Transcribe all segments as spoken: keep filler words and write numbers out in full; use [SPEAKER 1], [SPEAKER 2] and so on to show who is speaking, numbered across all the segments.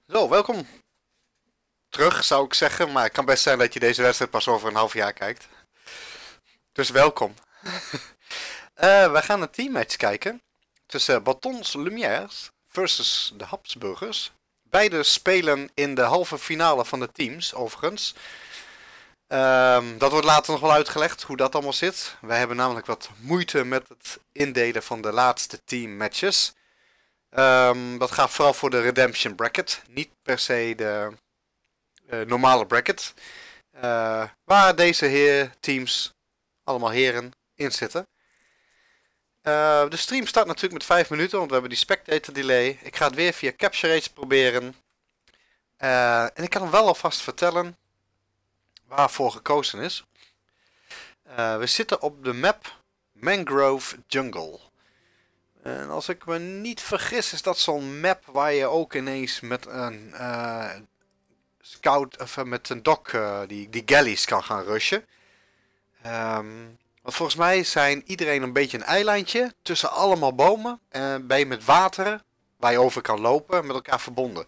[SPEAKER 1] Zo, welkom terug zou ik zeggen, maar het kan best zijn dat je deze wedstrijd pas over een half jaar kijkt. Dus welkom. uh, we gaan een teammatch kijken tussen Batons Lumières versus de Habsburgers. Beide spelen in de halve finale van de teams, overigens. Um, dat wordt later nog wel uitgelegd hoe dat allemaal zit. Wij hebben namelijk wat moeite met het indelen van de laatste teammatches. Um, dat gaat vooral voor de Redemption Bracket, niet per se de uh, normale bracket. Uh, waar deze heer teams, allemaal heren, in zitten. Uh, de stream start natuurlijk met vijf minuten, want we hebben die spectator delay. Ik ga het weer via Capture Rage proberen. Uh, en ik kan hem wel alvast vertellen waarvoor gekozen is. Uh, we zitten op de map Mangrove Jungle. En als ik me niet vergis is dat zo'n map waar je ook ineens met een uh, scout of met een dok uh, die, die galleys kan gaan rushen. Um, want volgens mij zijn iedereen een beetje een eilandje tussen allemaal bomen. En ben je met water waar je over kan lopen met elkaar verbonden.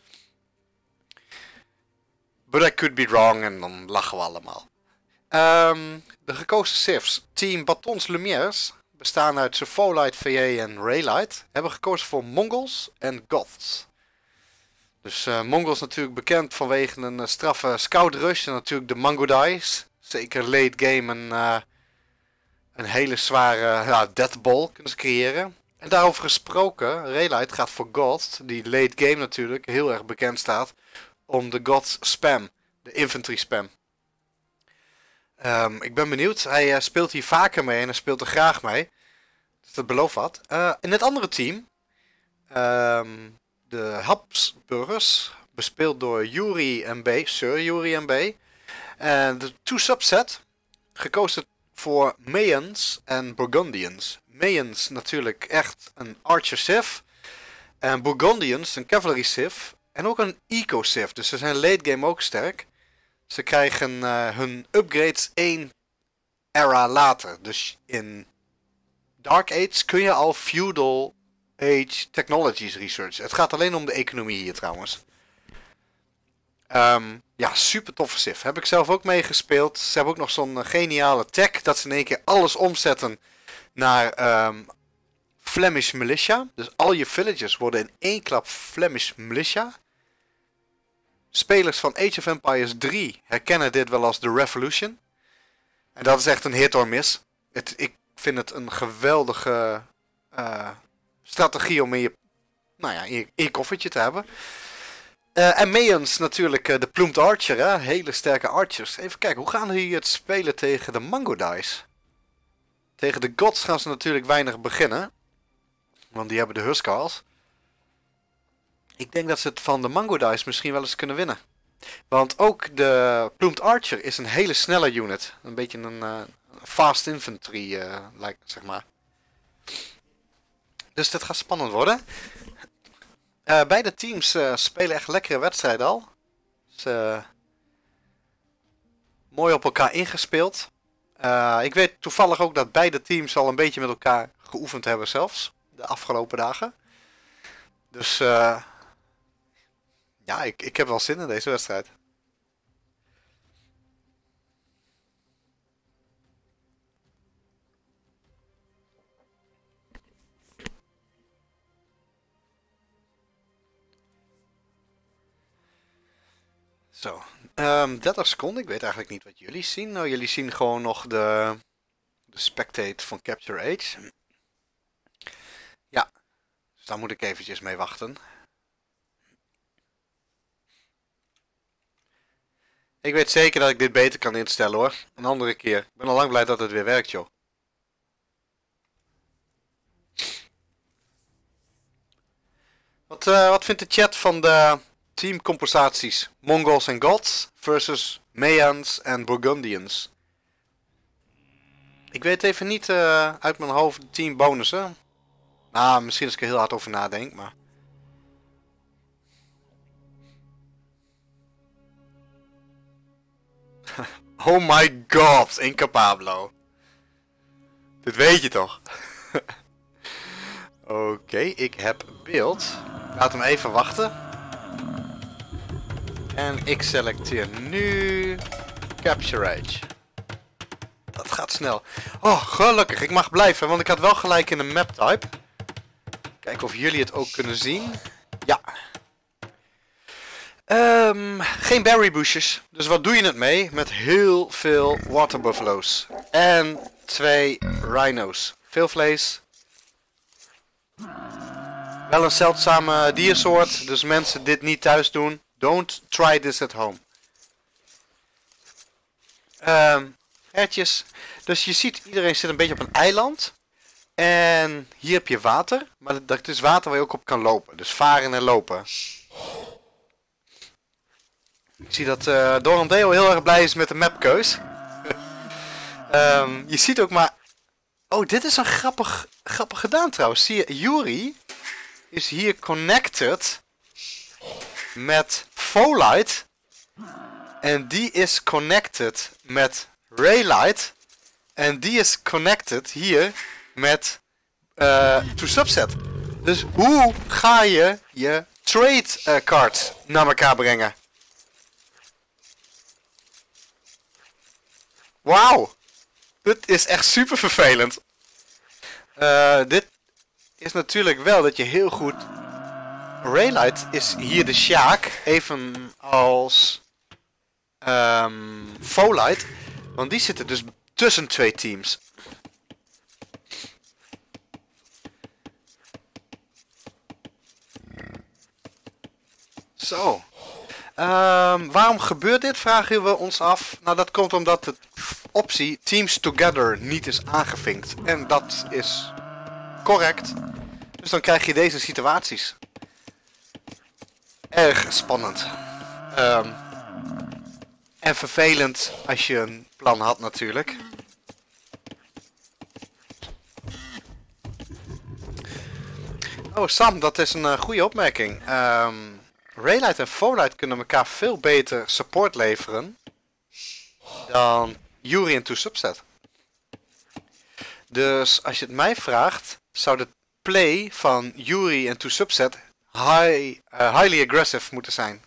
[SPEAKER 1] But I could be wrong en dan lachen we allemaal. Um, de gekozen civs, team Batons Lumières, bestaan uit Sopholite, V A en Raylite, hebben gekozen voor Mongols en Goths. Dus uh, Mongols natuurlijk bekend vanwege een uh, straffe scout rush en natuurlijk de Mangudais. Zeker late game een, uh, een hele zware uh, death ball kunnen ze creëren. En daarover gesproken, Raylite gaat voor Goths, die late game natuurlijk heel erg bekend staat om de Goths spam, de infantry spam. Um, ik ben benieuwd, hij uh, speelt hier vaker mee en hij speelt er graag mee. Dus dat belooft wat. Uh, in het andere team, um, de Habsburgers, bespeeld door Yuri M B, Sir Yuri M B. En de two subset, gekozen voor Mayans en Burgundians. Mayans natuurlijk echt een Archer Civ. En Burgundians een Cavalry Civ. En ook een Eco Civ, dus ze zijn late game ook sterk. Ze krijgen uh, hun upgrades één era later. Dus in Dark Age kun je al Feudal Age Technologies researchen. Het gaat alleen om de economie hier trouwens. Um, ja, super toffe Civ. Heb ik zelf ook meegespeeld. Ze hebben ook nog zo'n uh, geniale tech dat ze in één keer alles omzetten naar um, Flemish Militia. Dus al je villages worden in één klap Flemish Militia. Spelers van Age of Empires drie herkennen dit wel als de Revolution. En dat is echt een hit or miss. Het, ik vind het een geweldige uh, strategie om in je, nou ja, in je, in je koffertje te hebben. Uh, en Mayans natuurlijk uh, de Plumed Archer, hè? Hele sterke archers. Even kijken, hoe gaan die het spelen tegen de Mangudais? Tegen de Gods gaan ze natuurlijk weinig beginnen. Want die hebben de Huskars. Ik denk dat ze het van de Mangudais misschien wel eens kunnen winnen. Want ook de Plumed Archer is een hele snelle unit. Een beetje een uh, fast infantry, uh, like, zeg maar. Dus dit gaat spannend worden. Uh, beide teams uh, spelen echt lekkere wedstrijden al. Dus, uh, mooi op elkaar ingespeeld. Uh, ik weet toevallig ook dat beide teams al een beetje met elkaar geoefend hebben zelfs. De afgelopen dagen. Dus... Uh, Ja, ik, ik heb wel zin in deze wedstrijd. Zo, um, dertig seconden. Ik weet eigenlijk niet wat jullie zien. Nou, jullie zien gewoon nog de, de spectate van Capture Age. Ja, dus daar moet ik eventjes mee wachten. Ik weet zeker dat ik dit beter kan instellen hoor. Een andere keer. Ik ben al lang blij dat het weer werkt joh. Wat, uh, wat vindt de chat van de teamcompensaties? Mongols en Goths versus Mayans en Burgundians. Ik weet even niet uh, uit mijn hoofd de team bonussen. Nou, misschien als ik er heel hard over nadenk, maar... Oh my god, Incapablo. Dit weet je toch? Oké, okay, ik heb beeld. Laat hem even wachten. En ik selecteer nu Capture Age. Dat gaat snel. Oh, gelukkig. Ik mag blijven, want ik had wel gelijk in een map type. Kijken of jullie het ook kunnen zien. Ja. Um, geen berry bushes. Dus wat doe je het mee? Met heel veel water buffalo's. En twee rhino's. Veel vlees. Wel een zeldzame diersoort. Dus mensen dit niet thuis doen. Don't try this at home. Um, hertjes. Dus je ziet, iedereen zit een beetje op een eiland. En hier heb je water. Maar dat is water waar je ook op kan lopen. Dus varen en lopen. Ik zie dat uh, Doran Deo heel erg blij is met de mapkeus. um, je ziet ook maar... Oh, dit is een grappig, grappig gedaan trouwens. Zie je, Yuri is hier connected met Folite. En die is connected met Raylight. En die is connected hier met uh, To Subset. Dus hoe ga je je trade uh, cards naar elkaar brengen? Wauw. Dit is echt super vervelend. Uh, dit is natuurlijk wel dat je heel goed... Raylight is hier de Sjaak. Even als... Um, Folite. Want die zitten dus tussen twee teams. Zo. Um, waarom gebeurt dit? Vragen we ons af. Nou, dat komt omdat de optie Teams Together niet is aangevinkt. En dat is correct. Dus dan krijg je deze situaties. Erg spannend. Um, en vervelend als je een plan had natuurlijk. Oh Sam, dat is een uh, goede opmerking. Um, Raylight en Folite kunnen elkaar veel beter support leveren dan Yuri en To Subset. Dus als je het mij vraagt, zou de play van Yuri en To Subset high, uh, highly aggressive moeten zijn.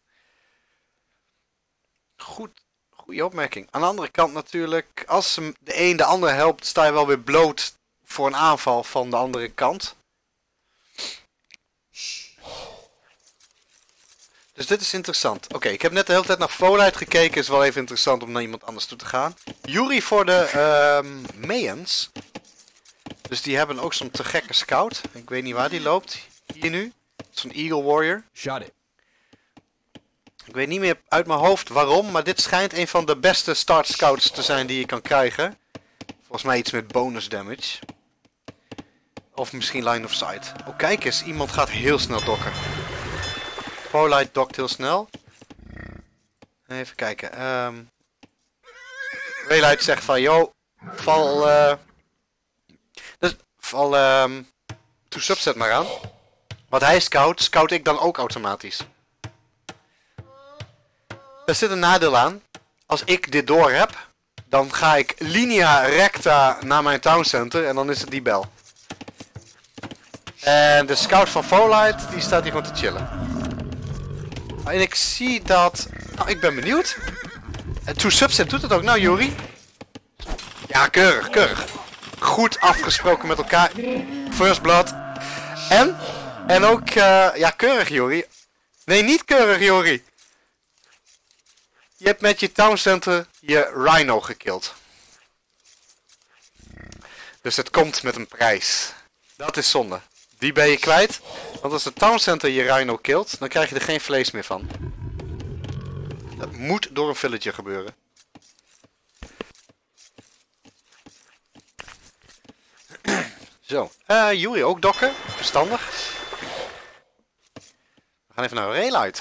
[SPEAKER 1] Goed, goede opmerking. Aan de andere kant natuurlijk, als de een de ander helpt, sta je wel weer bloot voor een aanval van de andere kant. Dus dit is interessant. Oké, okay, ik heb net de hele tijd naar Folite gekeken. Is wel even interessant om naar iemand anders toe te gaan. Yuri voor de uh, Mayans. Dus die hebben ook zo'n te gekke scout. Ik weet niet waar die loopt. Hier nu. Zo'n Eagle Warrior.
[SPEAKER 2] Shot it.
[SPEAKER 1] Ik weet niet meer uit mijn hoofd waarom. Maar dit schijnt een van de beste start scouts te zijn die je kan krijgen. Volgens mij iets met bonus damage. Of misschien line of sight. Oh kijk eens. Iemand gaat heel snel dokken. Folite dokt heel snel. Even kijken. Um, Raylight zegt van, yo, val, uh, dus, val um, To Subset maar aan. Wat hij scout, scout ik dan ook automatisch. Er zit een nadeel aan. Als ik dit door heb, dan ga ik linea recta naar mijn town center en dan is het die bel. En de scout van Folite, die staat hier gewoon te chillen. En ik zie dat... Nou, ik ben benieuwd. En To Subset doet het ook. Nou, Yuri. Ja, keurig, keurig. Goed afgesproken met elkaar. First blood. En? En ook... Uh, ja, keurig, Yuri. Nee, niet keurig, Yuri. Je hebt met je town center je rhino gekild. Dus het komt met een prijs. Dat is zonde. Die ben je kwijt. Want als de town center je rhino kilt, dan krijg je er geen vlees meer van. Dat moet door een villager gebeuren. Zo. Uh, Yuri ook dokken. Verstandig. We gaan even naar Raylight.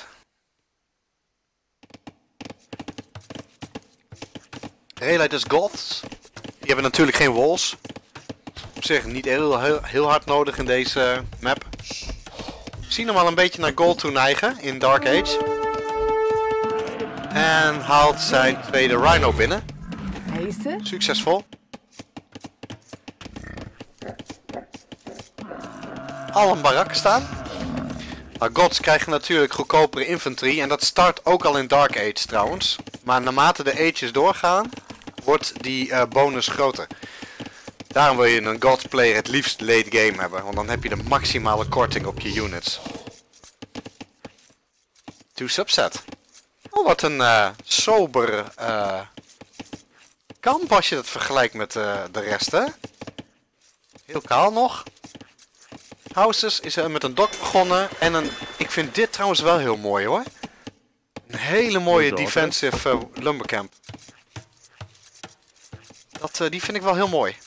[SPEAKER 1] Raylight is goths. Die hebben natuurlijk geen walls. Op zich niet heel, heel, heel hard nodig in deze map. We zien hem al een beetje naar gold toe neigen in Dark Age. En haalt zijn tweede rhino binnen. Succesvol. Al een barak staan. Maar gods krijgen natuurlijk goedkopere infantry en dat start ook al in Dark Age trouwens. Maar naarmate de ages doorgaan, wordt die uh, bonus groter. Daarom wil je een god player het liefst late game hebben, want dan heb je de maximale korting op je units. To subset. Oh, wat een uh, sober uh, kamp als je dat vergelijkt met uh, de rest, hè? Heel kaal nog. Houses is er met een dok begonnen en een... Ik vind dit trouwens wel heel mooi hoor. Een hele mooie defensive uh, lumbercamp. Dat, uh, die vind ik wel heel mooi.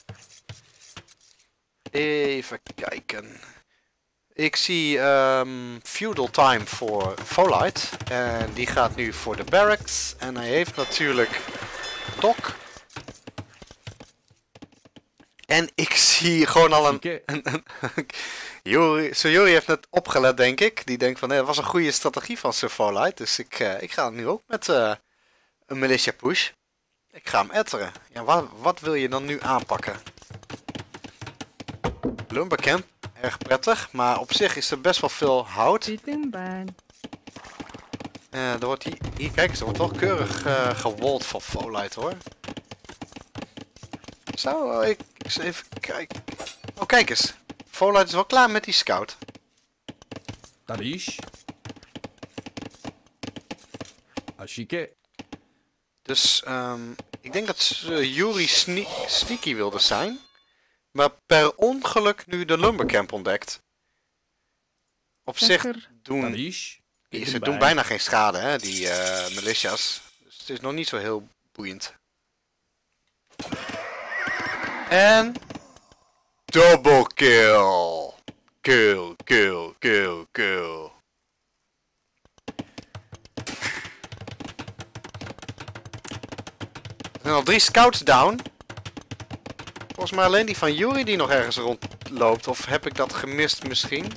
[SPEAKER 1] Even kijken. Ik zie um, Feudal Time voor Folite. En die gaat nu voor de barracks. En hij heeft natuurlijk Dock. En ik zie gewoon al een... een, een Jori, Sir Jori heeft net opgelet denk ik. Die denkt van nee, dat was een goede strategie van Sir Folite. Dus ik, uh, ik ga nu ook met uh, een militia push. Ik ga hem etteren. Ja, wat, wat wil je dan nu aanpakken? Lumbercamp, erg prettig, maar op zich is er best wel veel hout. Uh, er wordt hier, hier, kijk eens, er wordt toch keurig uh, gewold van Folite hoor. Zo, ik eens even kijken. Oh, kijk eens. Folite is wel klaar met die scout.
[SPEAKER 2] Dat is. Ashike.
[SPEAKER 1] Dus, um, ik denk dat uh, Juri sne sneaky wilde zijn. Maar per ongeluk nu de lumbercamp ontdekt. Op zich doen, ze doen bijna geen schade, hè, die uh, militias. Dus het is nog niet zo heel boeiend. En... Double kill! Kill, kill, kill, kill. Er zijn al drie scouts down. Volgens mij alleen die van Juri die nog ergens rondloopt. Of heb ik dat gemist misschien?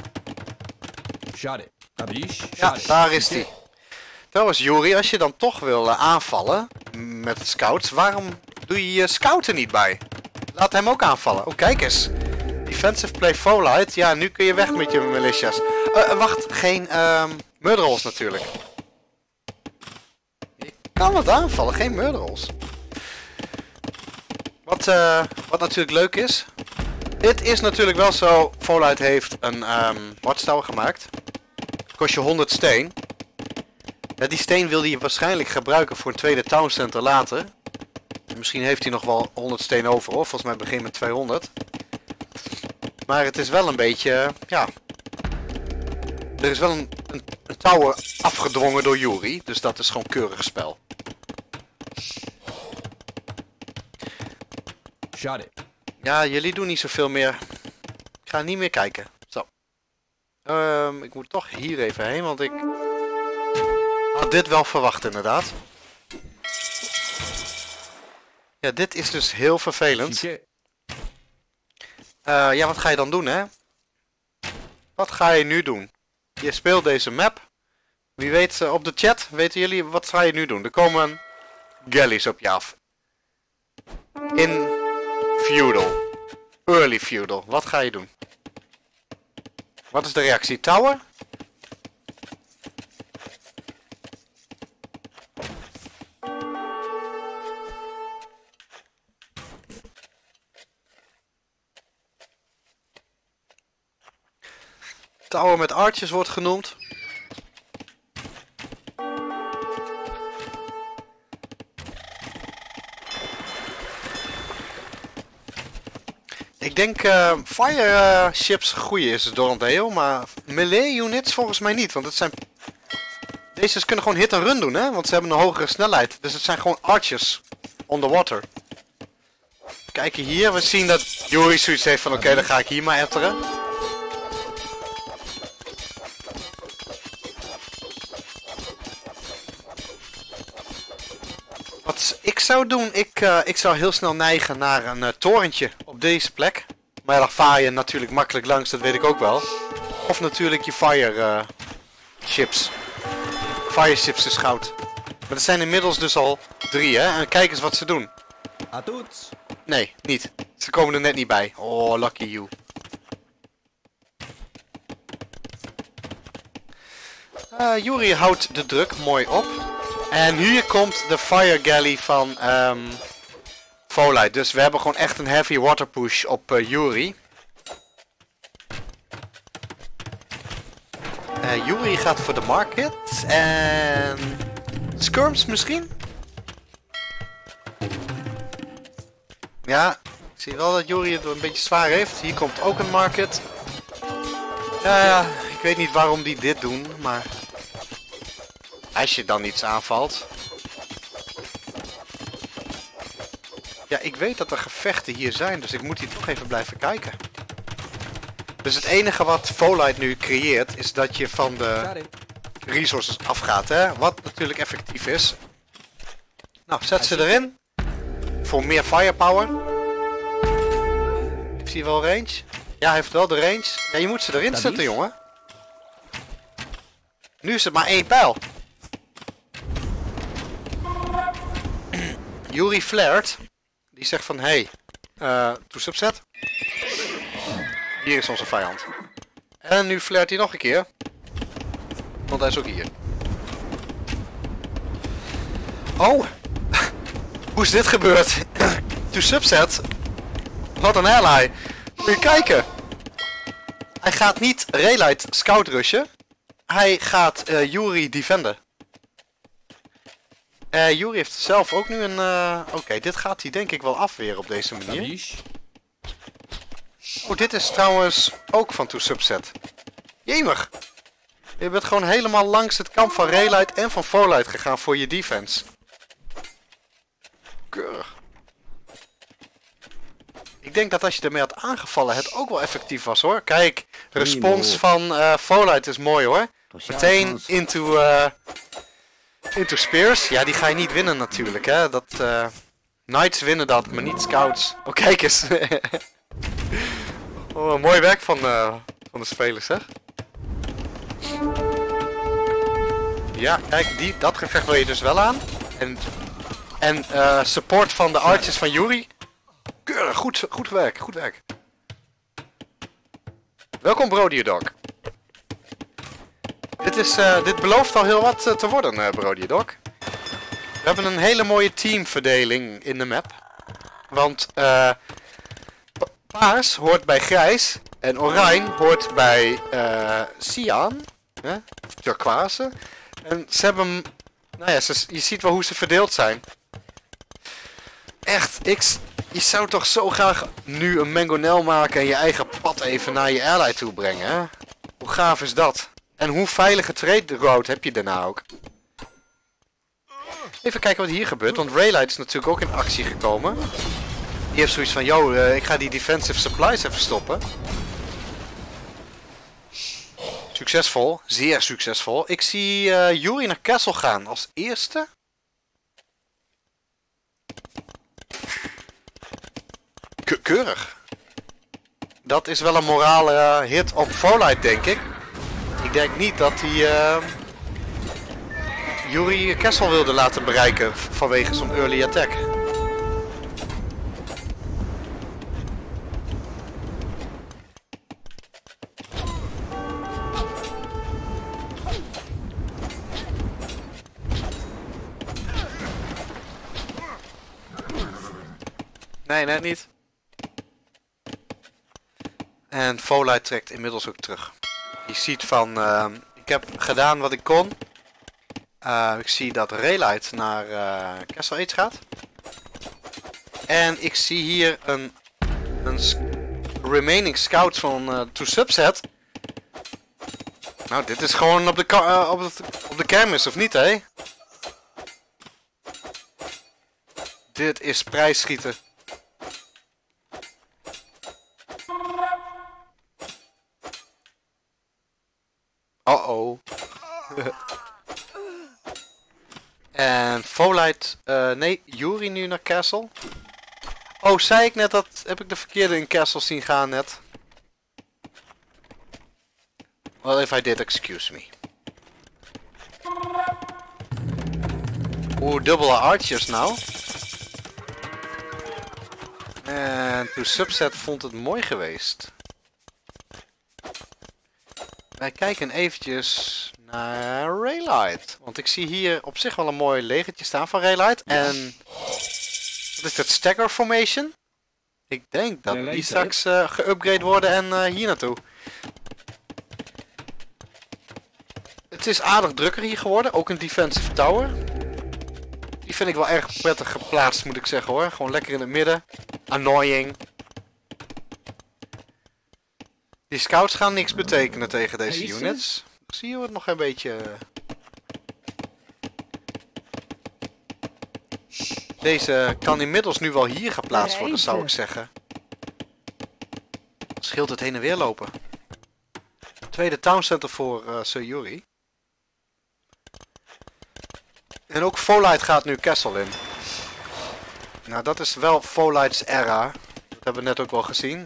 [SPEAKER 1] Ja, daar is die. Trouwens Juri, als je dan toch wil uh, aanvallen met scouts, waarom doe je je scout er niet bij? Laat hem ook aanvallen. Oh, kijk eens. Defensive play Folite. Ja, nu kun je weg met je militias. Uh, wacht, geen um, murderals natuurlijk. Je kan wat aanvallen, geen murderals. Wat, uh, wat natuurlijk leuk is. Dit is natuurlijk wel zo. Folite heeft een um, watchtower gemaakt. Kost je honderd steen. Ja, die steen wil hij waarschijnlijk gebruiken voor een tweede town center later. Misschien heeft hij nog wel honderd steen over hoor. Volgens mij begin met tweehonderd. Maar het is wel een beetje... Ja. Er is wel een, een, een tower afgedwongen door Juri. Dus dat is gewoon keurig spel. Ja, jullie doen niet zoveel meer. Ik ga niet meer kijken. Zo. Um, ik moet toch hier even heen, want ik had dit wel verwacht inderdaad. Ja, dit is dus heel vervelend. Uh, ja, wat ga je dan doen, hè? Wat ga je nu doen? Je speelt deze map. Wie weet, uh, op de chat, weten jullie, wat ga je nu doen? Er komen galleys op je af. In feudal. Early feudal. Wat ga je doen? Wat is de reactie? Tower? Tower met archers wordt genoemd. Ik denk uh, fire uh, ships groeien is door een deel, maar melee units volgens mij niet, want het zijn... Deze kunnen gewoon hit en run doen, hè, want ze hebben een hogere snelheid. Dus het zijn gewoon archers on the water. Kijk hier, we zien dat Juri zoiets heeft van oké, okay, dan ga ik hier maar etteren. Wat ik zou doen, ik, uh, ik zou heel snel neigen naar een uh, torentje op deze plek. Maar ja, dan vaar je natuurlijk makkelijk langs, dat weet ik ook wel. Of natuurlijk je fire uh, ships. Fire ships is goud. Maar er zijn inmiddels dus al drie, hè. En kijk eens wat ze doen. Nee, niet. Ze komen er net niet bij. Oh, lucky you. Uh, Yuri houdt de druk mooi op. En hier komt de Fire Galley van um, Volite. Dus we hebben gewoon echt een heavy water push op uh, Yuri. Uh, Yuri gaat voor de market. En... Skirms misschien? Ja, ik zie wel dat Yuri het een beetje zwaar heeft. Hier komt ook een market. Ja, ja, ik weet niet waarom die dit doen, maar... Als je dan iets aanvalt. Ja, ik weet dat er gevechten hier zijn, dus ik moet hier toch even blijven kijken. Dus het enige wat Volite nu creëert, is dat je van de resources afgaat, hè? Wat natuurlijk effectief is. Nou, zet ze erin. Voor meer firepower. Heeft hij wel range? Ja, hij heeft wel de range. Ja, je moet ze erin zetten, jongen. Nu is het maar één pijl. Yuri flared. Die zegt van, hey, uh, to subset. Hier is onze vijand. En nu flared hij nog een keer. Want hij is ook hier. Oh! Hoe is dit gebeurd? To subset. Wat een ally. Moet je kijken. Hij gaat niet Raylight scout rushen. Hij gaat uh, Yuri defenden. Uh, Yuri heeft zelf ook nu een... Uh... Oké, okay, dit gaat hij denk ik wel afweren op deze manier. Oh, dit is trouwens ook van To Subset. Jemig. Je bent gewoon helemaal langs het kamp van Raylight en van Volite gegaan voor je defense. Keurig. Ik denk dat als je ermee had aangevallen het ook wel effectief was hoor. Kijk, respons van uh, Volite is mooi hoor. Meteen into, uh, into spears. Ja, die ga je niet winnen natuurlijk hè. Dat, uh, Knights winnen dat, maar niet scouts. Oh, kijk eens. Oh, mooi werk van, uh, van de spelers zeg. Ja, kijk, die, dat gevecht wil je dus wel aan. En, en uh, support van de archers van Yuri. Keurig, goed, goed werk, goed werk. Welkom Brody Dog. Dit, is, uh, dit belooft al heel wat uh, te worden, uh, Brody Dog. We hebben een hele mooie teamverdeling in de map. Want uh, paars hoort bij grijs en oranje hoort bij uh, cyan, hè? Of turquoise. En ze hebben, nou ja, ze, je ziet wel hoe ze verdeeld zijn. Echt, ik, je zou toch zo graag nu een mangonel maken en je eigen pad even naar je ally toe brengen, hè? Hoe gaaf is dat? En hoe veilige trade road heb je daarna ook? Even kijken wat hier gebeurt, want Raylight is natuurlijk ook in actie gekomen. Die heeft zoiets van, yo, uh, ik ga die defensive supplies even stoppen. Succesvol, zeer succesvol. Ik zie uh, Yuri naar Castle gaan als eerste. Ke keurig. Dat is wel een morale uh, hit op Volite, denk ik. Ik denk niet dat hij uh, Yuri Castle wilde laten bereiken vanwege zo'n early attack. Nee, net niet. En Volite trekt inmiddels ook terug. Je ziet van, uh, ik heb gedaan wat ik kon. Uh, ik zie dat Raylight naar uh, Castle Age gaat. En ik zie hier een, een remaining scout van uh, To Subset. Nou, dit is gewoon op de, uh, op de, op de kermis, of niet, hè? Dit is prijsschieten. Oh oh. En Volite, uh, nee, Yuri nu naar Castle. Oh, zei ik net dat, heb ik de verkeerde in Castle zien gaan net? Well, if I did, excuse me. Oeh, dubbele archers nou. En To Subset vond het mooi geweest. Wij kijken eventjes naar Raylight. Want ik zie hier op zich wel een mooi legertje staan van Raylight. En wat is dat? Stagger Formation? Ik denk dat die straks uh, geüpgrade worden en uh, hier naartoe. Het is aardig drukker hier geworden. Ook een defensive tower. Die vind ik wel erg prettig geplaatst, moet ik zeggen hoor. Gewoon lekker in het midden. Annoying. Die scouts gaan niks betekenen tegen deze units. Zie je het nog een beetje... Deze kan inmiddels nu wel hier geplaatst worden, zou ik zeggen. Scheelt het heen en weer lopen. Tweede towncenter voor uh, Sir Yuri. En ook Folight gaat nu Castle in. Nou, dat is wel Folight's era. Dat hebben we net ook wel gezien.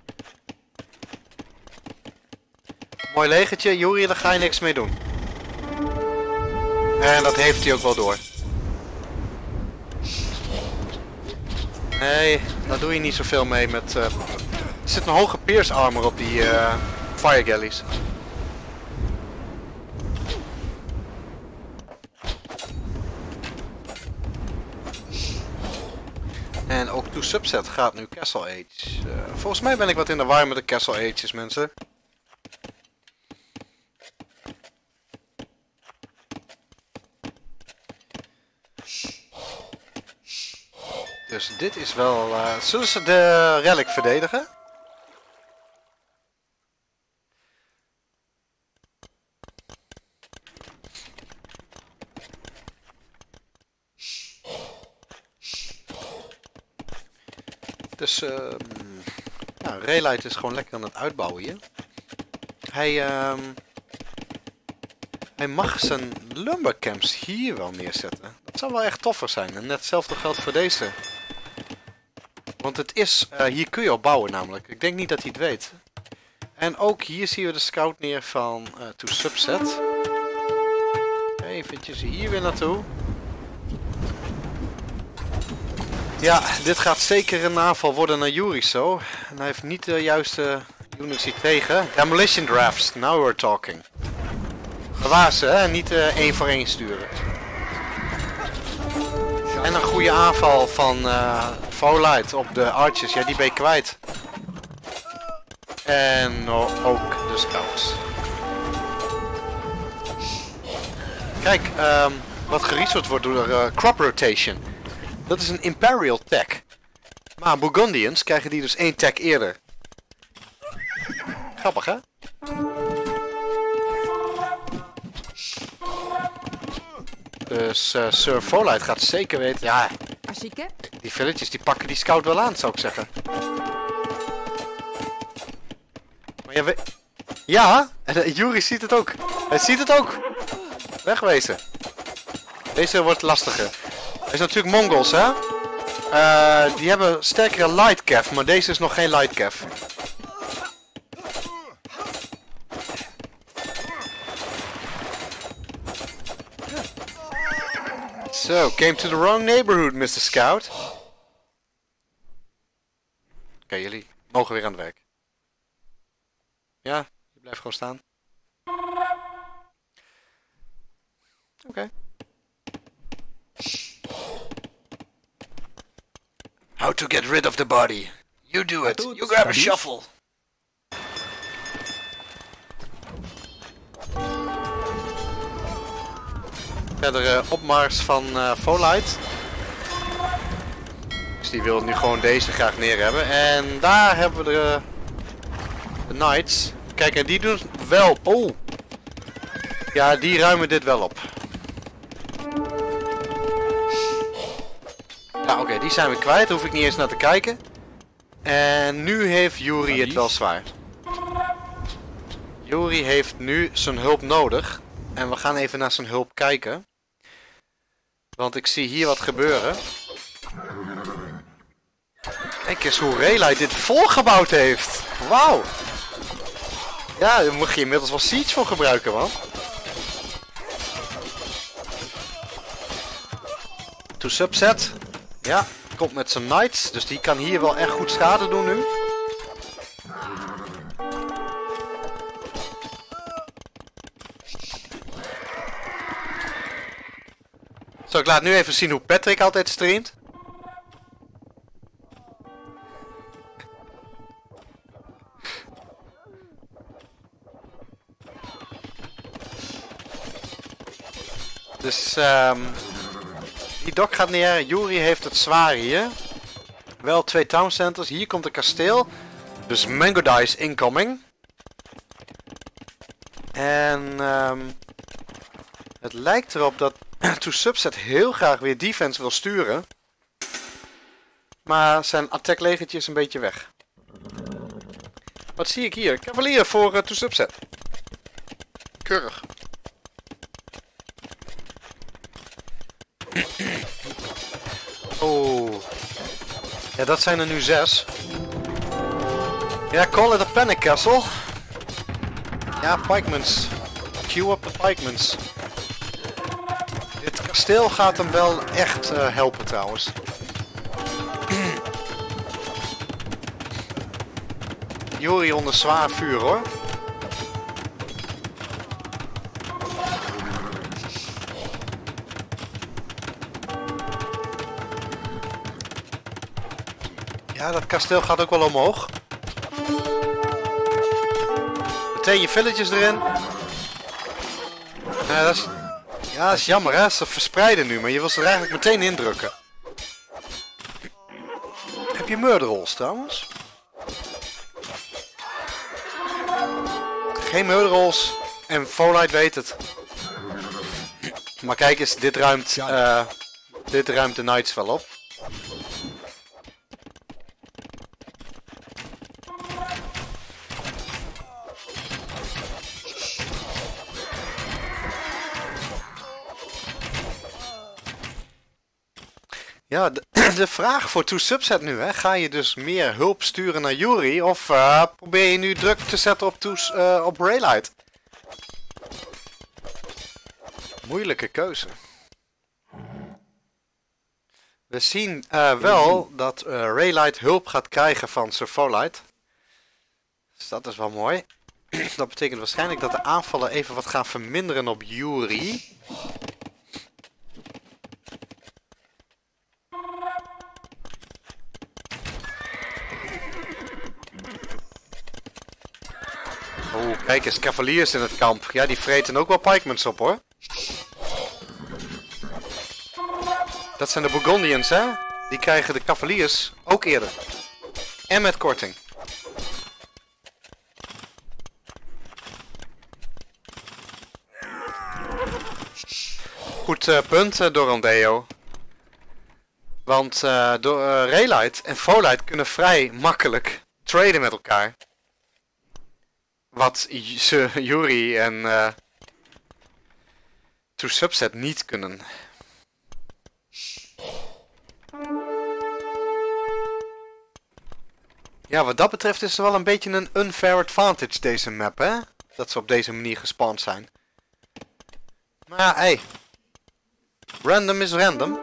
[SPEAKER 1] Mooi legertje, Yuri, daar ga je niks mee doen. En dat heeft hij ook wel door. Nee, daar doe je niet zoveel mee met... Uh... Er zit een hoge pierce armor op die uh, fire galleys. En ook to subset gaat nu Castle Age. Uh, volgens mij ben ik wat in de war met de Castle Ages, mensen. Dus dit is wel... Uh, zullen ze de relic verdedigen? Dus... Uh, ja, Raylight is gewoon lekker aan het uitbouwen hier. Hij... Uh, hij mag zijn lumbercamps hier wel neerzetten. Dat zou wel echt toffer zijn. En net hetzelfde geldt voor deze. Want het is, uh, hier kun je op bouwen namelijk. Ik denk niet dat hij het weet. En ook hier zien we de scout neer van uh, to subset. Eventjes hier weer naartoe. Ja, dit gaat zeker een aanval worden naar Yuri zo. En hij heeft niet de juiste units hier tegen. Demolition drafts, now we're talking. Bewaar ze, hè? Niet uh, één voor één sturen. En een goede aanval van uh, Folight op de archers. Ja, die ben je kwijt. En uh, ook de scouts. Kijk, um, wat geresearched wordt door uh, crop rotation. Dat is een Imperial tech. Maar Burgundians krijgen die dus één tech eerder. Grappig, hè? Dus uh, Sir Folight gaat zeker weten. Ja, die villages die pakken die scout wel aan, zou ik zeggen. Maar ja, we... ja, en uh, Yuri ziet het ook. Hij ziet het ook. Wegwezen. Deze wordt lastiger. Hij is natuurlijk Mongols, hè? Uh, die hebben sterkere light cav, maar deze is nog geen light cav. So, came to the wrong neighborhood, mister Scout. Oké, okay, jullie mogen weer aan het werk. Ja, je blijft gewoon staan. Oké. Okay. How to get rid of the body. You do it. You grab a shuffle. Verdere opmars van uh, Folight. Dus die wil nu gewoon deze graag neer hebben. En daar hebben we de, de Knights. Kijk, en die doen wel... Oh! Ja, die ruimen dit wel op. Ja, oké, okay, die zijn we kwijt. Daar hoef ik niet eens naar te kijken. En nu heeft Yuri het wel zwaar. Yuri heeft nu zijn hulp nodig. En we gaan even naar zijn hulp kijken. Want ik zie hier wat gebeuren. Kijk eens hoe Raylight dit volgebouwd heeft. Wauw. Ja, daar mag je inmiddels wel Siege voor gebruiken, man. To subset. Ja, komt met zijn Knights. Dus die kan hier wel echt goed schade doen nu. Zo, ik laat nu even zien hoe Patrick altijd streamt. Dus um, die dok gaat neer. Yuri heeft het zwaar hier. Wel twee town centers. Hier komt een kasteel. Dus Mango Dice incoming. En um, het lijkt erop dat To Subset heel graag weer defense wil sturen. Maar zijn attack legertje is een beetje weg. Wat zie ik hier? Cavalier voor uh, To Subset. Keurig. Oh. Ja, dat zijn er nu zes. Ja, call it a panic castle. Ja, pikemans. Queue up the pikemans. Dit kasteel gaat hem wel echt uh, helpen trouwens. Yuri onder zwaar vuur hoor. Ja, dat kasteel gaat ook wel omhoog. Meteen je villages erin. Ja, dat is, ja, dat is jammer hè, ze verspreiden nu, maar je wil ze er eigenlijk meteen indrukken. Heb je murder rolls trouwens? Geen murder rolls en Folite weet het. Maar kijk eens, dit ruimt, uh, dit ruimt de Knights wel op. Ja, de, de vraag voor To Subset nu, hè. Ga je dus meer hulp sturen naar Yuri of uh, probeer je nu druk te zetten op, toes, uh, op Raylight? Moeilijke keuze. We zien uh, wel dat uh, Raylight hulp gaat krijgen van Sir Folite. Dus dat is wel mooi. Dat betekent waarschijnlijk dat de aanvallen even wat gaan verminderen op Yuri. Oeh, kijk eens, cavaliers in het kamp. Ja, die vreten ook wel pikemans op hoor. Dat zijn de Burgundians, hè? Die krijgen de cavaliers ook eerder. En met korting. Goed uh, punt, uh, Dorandeo. Want uh, door, uh, Raylight en Folite kunnen vrij makkelijk traden met elkaar. Wat Yuri en uh, To Subset niet kunnen. Ja, wat dat betreft is er wel een beetje een unfair advantage deze map, hè? Dat ze op deze manier gespawned zijn. Maar ja, hey. Random is random.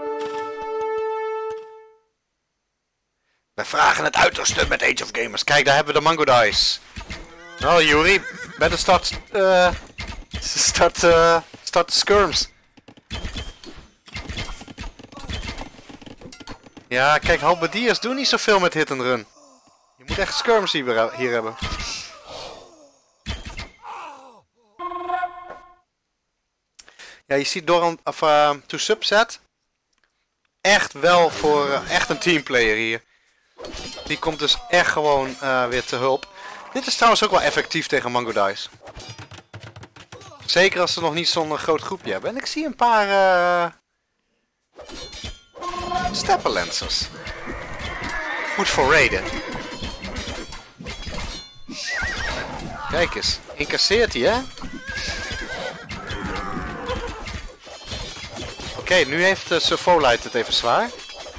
[SPEAKER 1] Wij vragen het uiterste met Age of Gamers. Kijk, daar hebben we de Mango Dice. Oh, Yuri, better start, uh, start, uh, start skirms. Ja, kijk, halberdiers doen niet zoveel met hit and run. Je moet echt skirms hier, hier hebben. Ja, je ziet door een, of, uh, To Subset echt wel voor uh, echt een teamplayer hier. Die komt dus echt gewoon uh, weer te hulp. Dit is trouwens ook wel effectief tegen Mango Dice. Zeker als ze nog niet zo'n groot groepje hebben. En ik zie een paar uh, Stepper Lancers. Goed voor raiden. Kijk eens, incasseert hij hè? Oké, okay, nu heeft uh, Sir Folite het even zwaar.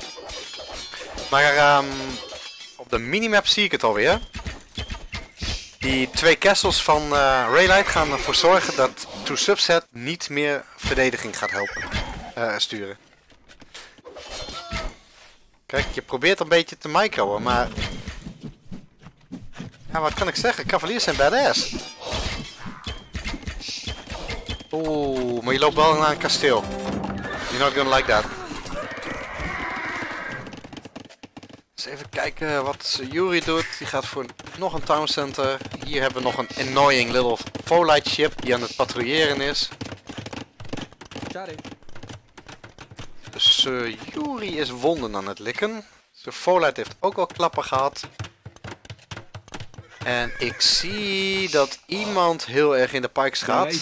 [SPEAKER 1] Maar um, op de minimap zie ik het alweer. Die twee castles van uh, Raylight gaan ervoor zorgen dat To Subset niet meer verdediging gaat helpen uh, sturen. Kijk, je probeert een beetje te microen, maar... Ja, wat kan ik zeggen? Cavaliers zijn badass. Oeh, maar je loopt wel naar een kasteel. You're not gonna like that. Eens even kijken wat Yuri doet. Die gaat voor nog een town center. Hier hebben we nog een annoying little Folite ship die aan het patrouilleren is.
[SPEAKER 2] Charlie.
[SPEAKER 1] Dus uh, Yuri is wonden aan het likken. Zijn Folite heeft ook al klappen gehad. En ik zie dat iemand heel erg in de pikes gaat.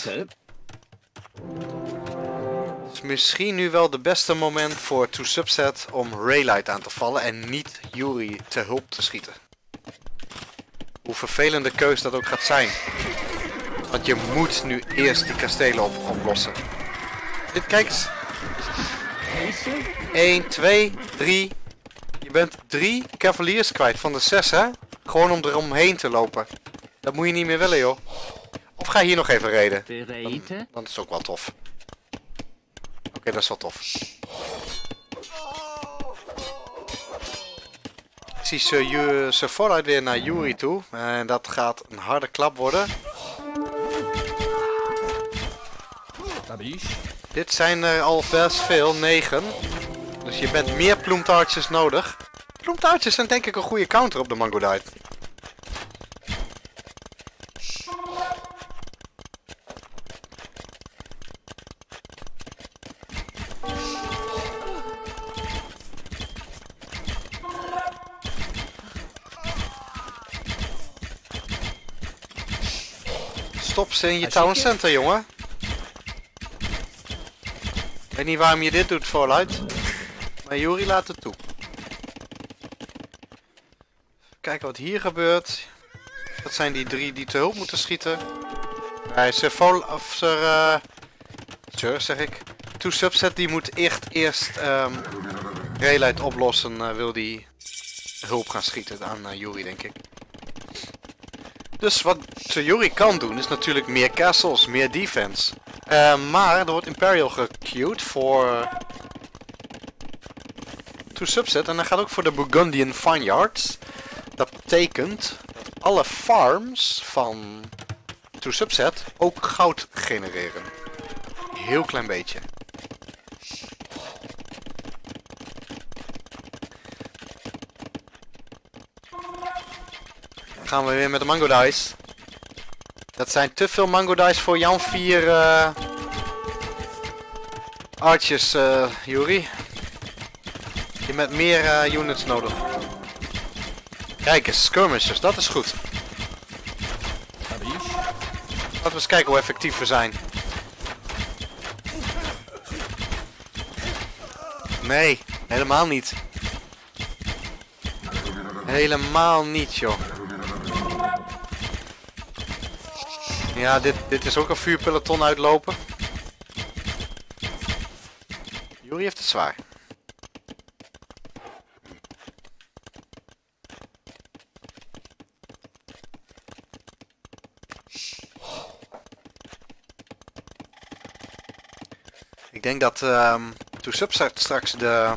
[SPEAKER 1] Dus misschien nu wel de beste moment voor To Subset om Raylight aan te vallen en niet Yuri te hulp te schieten. Hoe vervelende keus dat ook gaat zijn. Want je moet nu eerst die kastelen op oplossen. Dit, kijk eens. één, twee, drie. Je bent drie cavaliers kwijt van de zes, hè? Gewoon om eromheen te lopen. Dat moet je niet meer willen, joh. Of ga je hier nog even reden? Dan, dan is het ook wel tof. Oké, okay, dat is wel tof. Ik zie ze, ze vooruit weer naar Yuri toe. En dat gaat een harde klap worden. Dit zijn er al best veel, negen. Dus je bent meer ploemtaartjes nodig. Ploemtaartjes zijn denk ik een goede counter op de Mangudai. Stop ze in je town center, jongen. Ik weet niet waarom je dit doet, Folite. Maar Yuri laat het toe. Kijken wat hier gebeurt. Dat zijn die drie die te hulp moeten schieten. Hij is vol of ze uh, sure, zeg ik. To Subset die moet echt eerst um, Raylight oplossen. Uh, wil die hulp gaan schieten aan uh, Yuri, denk ik. Dus wat Yuri kan doen is natuurlijk meer castles, meer defense. Uh, maar er wordt Imperial gequeued voor To Subset en hij gaat ook voor de Burgundian Vineyards. Dat betekent dat alle farms van To Subset ook goud genereren. Heel klein beetje. Dan gaan we weer met de Mango Dice. Dat zijn te veel Mango Dice voor jouw vier uh, archers, uh, Yuri. Je hebt meer uh, units nodig. Kijk eens, skirmishers, dat is goed. Laten we eens kijken hoe effectief we zijn. Nee, helemaal niet. Helemaal niet, joh. Ja, dit, dit is ook een vuurpeloton uitlopen. Yuri heeft het zwaar. Ik denk dat um, To Subset straks de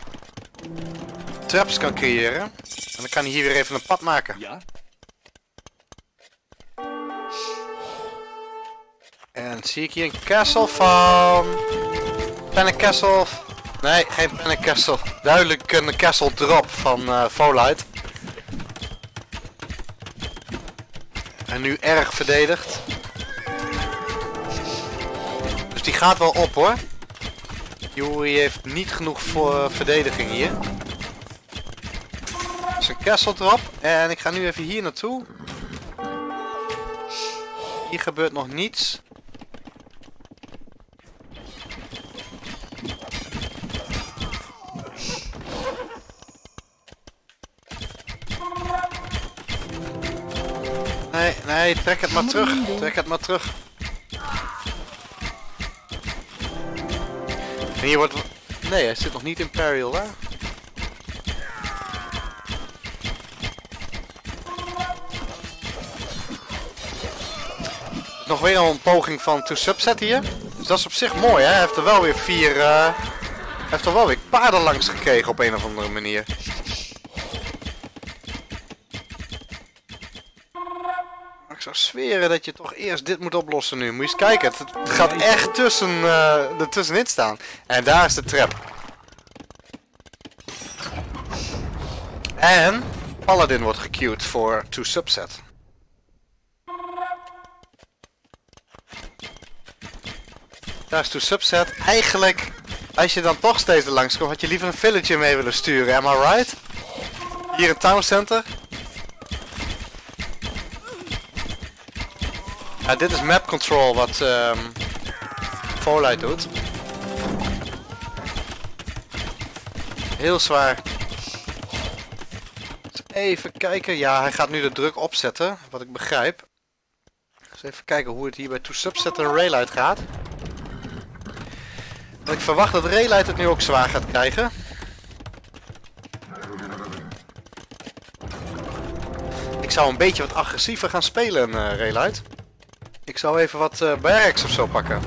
[SPEAKER 1] traps kan creëren. En dan kan hij hier weer even een pad maken.
[SPEAKER 2] Ja.
[SPEAKER 1] En zie ik hier een castle van... Panic Castle. Nee, geen Panic Castle. Duidelijk een castle drop van uh, Folite. En nu erg verdedigd. Dus die gaat wel op, hoor. Yuri heeft niet genoeg voor uh, verdediging hier. Dat is een castle drop. En ik ga nu even hier naartoe. Hier gebeurt nog niets. Nee, nee, trek het maar terug. Trek het maar terug. En hier wordt... Nee, hij zit nog niet Imperial, hè? Nog weer een poging van To Subset hier. Dus dat is op zich mooi, hè? Hij heeft er wel weer vier... Uh... Hij heeft er wel weer paarden langs gekregen op een of andere manier. zou zweren dat je toch eerst dit moet oplossen nu. Moet je eens kijken, het, het gaat echt tussen, uh, er tussenin staan. En daar is de trap. En Paladin wordt gequeued voor to subset. Daar is to subset. Eigenlijk, als je dan toch steeds er langs komt, had je liever een villager mee willen sturen. Am I right? Hier een town center. Ja, dit is map control wat um, Volite doet. Heel zwaar. Even kijken. Ja, hij gaat nu de druk opzetten, wat ik begrijp. Dus even kijken hoe het hier bij to subset en Raylight gaat. Ik verwacht dat Raylight het nu ook zwaar gaat krijgen. Ik zou een beetje wat agressiever gaan spelen, uh, Raylight. Ik zou even wat uh, barracks of zo pakken.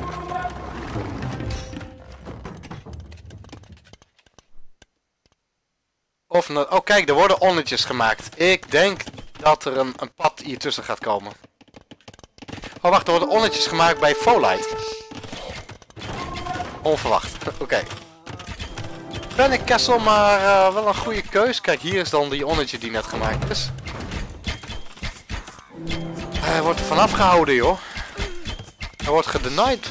[SPEAKER 1] Of, oh kijk, er worden onnetjes gemaakt. Ik denk dat er een, een pad hier tussen gaat komen. Oh wacht, er worden onnetjes gemaakt bij Volite. Onverwacht, oké. Okay. Panic Castle, maar uh, wel een goede keus. Kijk, hier is dan die onnetje die net gemaakt is. Hij wordt er vanaf gehouden, joh. Hij wordt gedenied.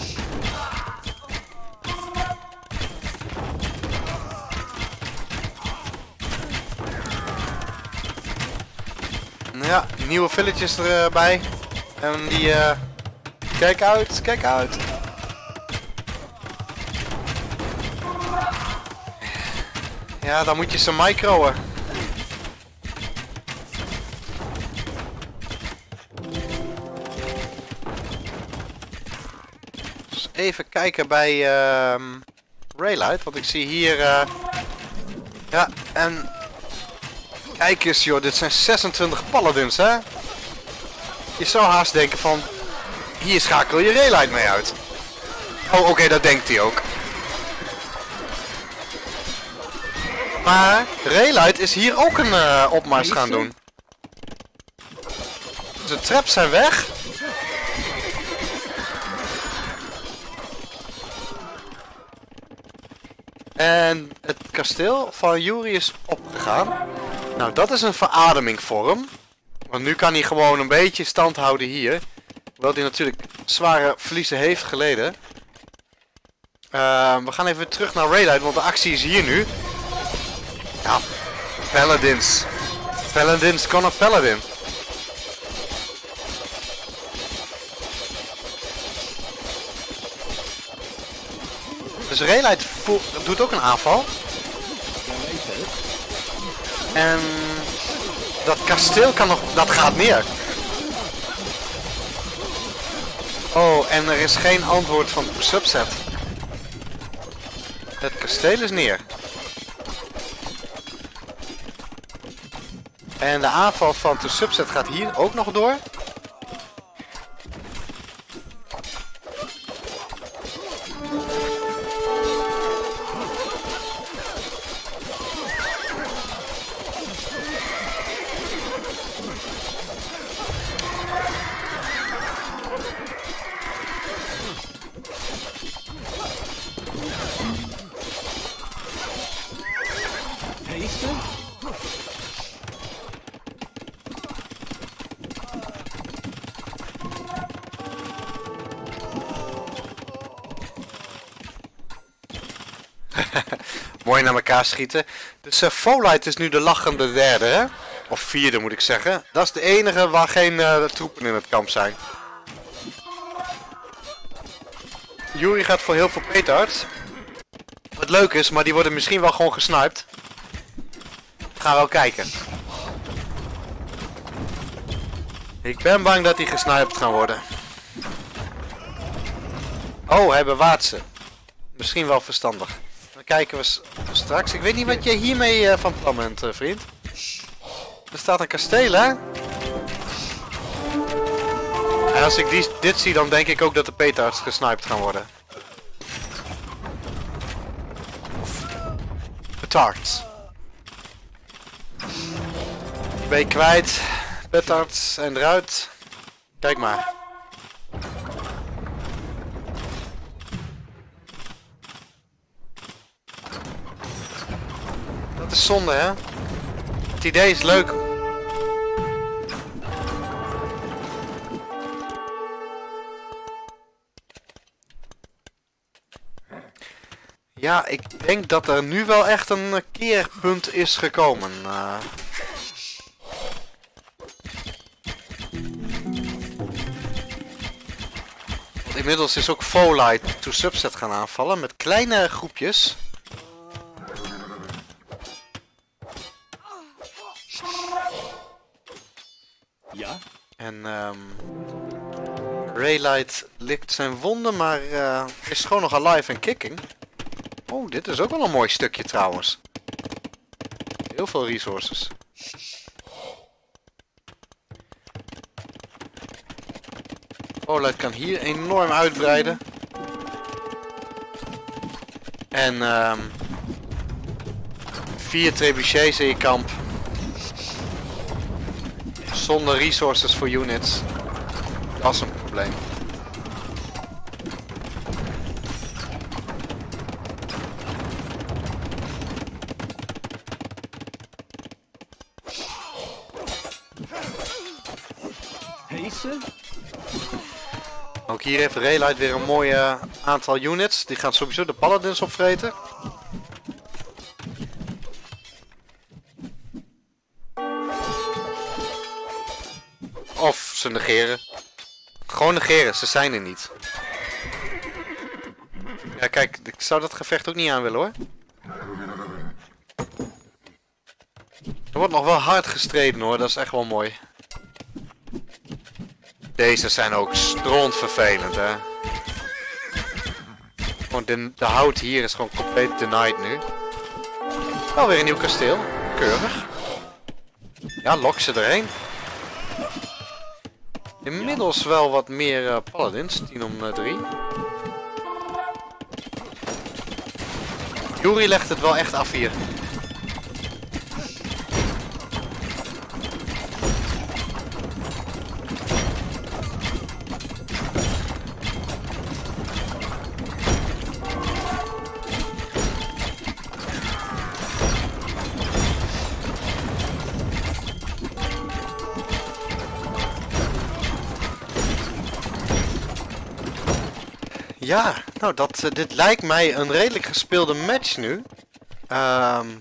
[SPEAKER 1] Ja, nieuwe villages erbij. En die... Uh... Kijk uit, kijk uit. Ja, dan moet je ze microen. Dus even kijken bij uh, Raylight, want ik zie hier... Uh... Ja, en... Kijk eens joh, dit zijn zesentwintig paladins, hè? Je zou haast denken van... Hier schakel je Raylight mee uit. Oh, oké, okay, dat denkt hij ook. Maar Raylight is hier ook een uh, opmars gaan doen. De traps zijn weg. En het kasteel van Yuri is opgegaan. Nou, dat is een verademing voor hem. Want nu kan hij gewoon een beetje stand houden hier. Hoewel hij natuurlijk zware verliezen heeft geleden. Uh, we gaan even terug naar Raylight, want de actie is hier nu. Ja, Paladins. Paladins kon op Paladin. Dus Raylight doet ook een aanval. En dat kasteel kan nog, dat gaat neer. Oh, en er is geen antwoord van subset. Het kasteel is neer. En de aanval van to subset gaat hier ook nog door. Mooi naar elkaar schieten. Dus uh, Volite is nu de lachende derde, hè? Of vierde moet ik zeggen. Dat is de enige waar geen uh, troepen in het kamp zijn. Yuri gaat voor heel veel petards. Wat leuk is, maar die worden misschien wel gewoon gesniped. Gaan we wel kijken. Ik ben bang dat die gesniped gaan worden. Oh, hij bewaart ze. Misschien wel verstandig. Dan kijken we straks. Ik weet niet wat je hiermee uh, van plan bent, uh, vriend. Er staat een kasteel, hè? En als ik die, dit zie, dan denk ik ook dat de petards gesniped gaan worden. Petards. Ben je kwijt. Petards en eruit. Kijk maar. Dat is zonde, hè? Het idee is leuk. Ja, ik denk dat er nu wel echt een keerpunt is gekomen. Uh... Inmiddels is ook Folight to Subset gaan aanvallen met kleine groepjes.
[SPEAKER 2] Ja?
[SPEAKER 1] En um, Raylight likt zijn wonden, maar uh, is gewoon nog alive en kicking. Oh, dit is ook wel een mooi stukje trouwens. Heel veel resources. Folight kan hier enorm uitbreiden. En um, vier trebuchets in je kamp. Zonder resources voor units. Dat is een probleem.
[SPEAKER 2] Heesen?
[SPEAKER 1] Ook hier heeft Raylight weer een mooi uh, aantal units. Die gaan sowieso de paladins opvreten. Of ze negeren. Gewoon negeren, ze zijn er niet. Ja kijk, ik zou dat gevecht ook niet aan willen hoor. Er wordt nog wel hard gestreden hoor, dat is echt wel mooi. Deze zijn ook stront vervelend hè. Gewoon de, de hout hier is gewoon compleet denied nu. Wel weer een nieuw kasteel, keurig. Ja, lok ze erheen. Inmiddels wel wat meer uh, paladins, tien om drie. Yuri legt het wel echt af hier. Ja, nou dat, uh, dit lijkt mij een redelijk gespeelde match nu. Um,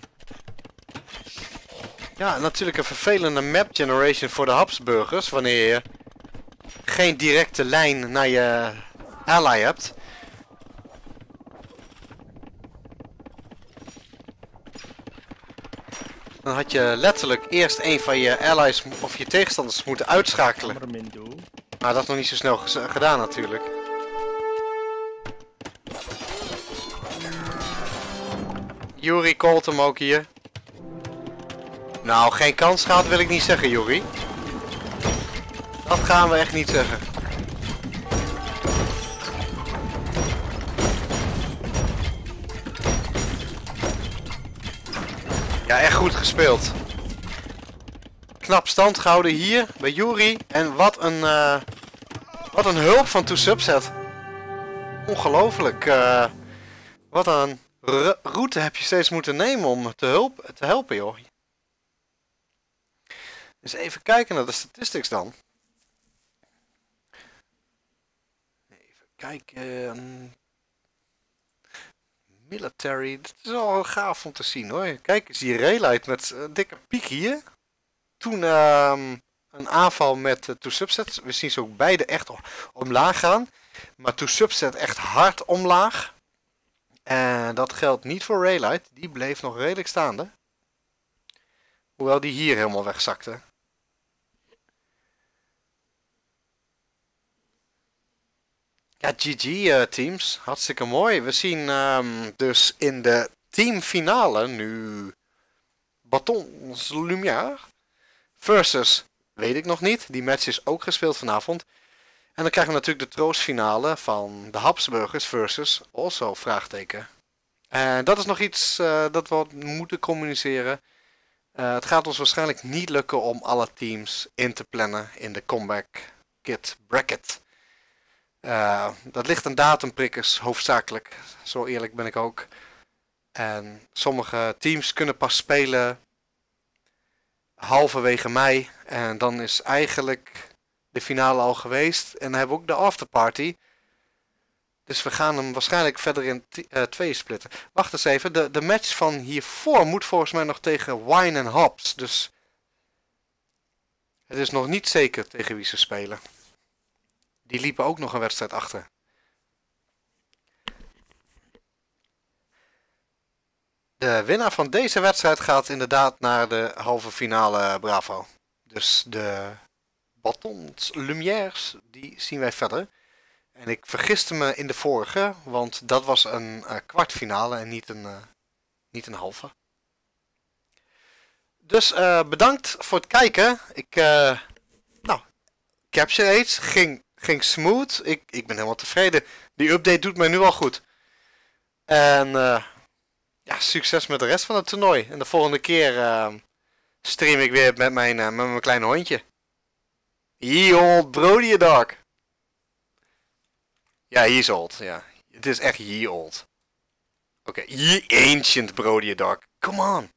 [SPEAKER 1] ja, natuurlijk een vervelende map generation voor de Habsburgers wanneer je geen directe lijn naar je ally hebt. Dan had je letterlijk eerst een van je allies of je tegenstanders moeten uitschakelen. Maar dat is nog niet zo snel gedaan natuurlijk. Yuri called hem ook hier. Nou, geen kans gehad wil ik niet zeggen, Yuri. Dat gaan we echt niet zeggen. Ja, echt goed gespeeld. Knap stand gehouden hier bij Yuri. En wat een, uh, wat een hulp van to Subset. Ongelooflijk. Uh, wat een route heb je steeds moeten nemen om te, hulp, te helpen, joh. Dus even kijken naar de statistics dan. Even kijken. Military. Dat is wel gaaf om te zien hoor. Kijk eens die Raylight met een dikke piek hier. Toen um, een aanval met uh, to Subset. We zien ze ook beide echt omlaag gaan. Maar to Subset echt hard omlaag. En dat geldt niet voor Raylight. Die bleef nog redelijk staande. Hoewel die hier helemaal wegzakte. Ja, G G uh, teams. Hartstikke mooi. We zien um, dus in de teamfinale nu Batons Lumière versus, weet ik nog niet. Die match is ook gespeeld vanavond. En dan krijgen we natuurlijk de troostfinale van de Habsburgers versus also vraagteken. En dat is nog iets uh, dat we moeten communiceren. Uh, het gaat ons waarschijnlijk niet lukken om alle teams in te plannen in de comeback Kid Bracket. Uh, dat ligt aan datumprikkers hoofdzakelijk. Zo eerlijk ben ik ook. En sommige teams kunnen pas spelen halverwege mei. En dan is eigenlijk de finale al geweest. En dan hebben we ook de afterparty. Dus we gaan hem waarschijnlijk verder in uh, tweeën splitten. Wacht eens even. De, de match van hiervoor moet volgens mij nog tegen Wine and Hops. Dus het is nog niet zeker tegen wie ze spelen. Die liepen ook nog een wedstrijd achter. De winnaar van deze wedstrijd gaat inderdaad naar de halve finale Bravo. Dus de Batons Lumières, die zien wij verder. En ik vergiste me in de vorige, want dat was een uh, kwartfinale en niet een, uh, niet een halve. Dus uh, bedankt voor het kijken. Ik, uh, nou, Capture Age ging, ging smooth. Ik, ik ben helemaal tevreden. Die update doet mij nu al goed. En uh, ja, succes met de rest van het toernooi. En de volgende keer uh, stream ik weer met mijn, uh, met mijn kleine hondje. Ye old Brody dog. Ja, he is old. Ja. Het is echt ye old. Oké, okay. Ye ancient Brody dog. Come on.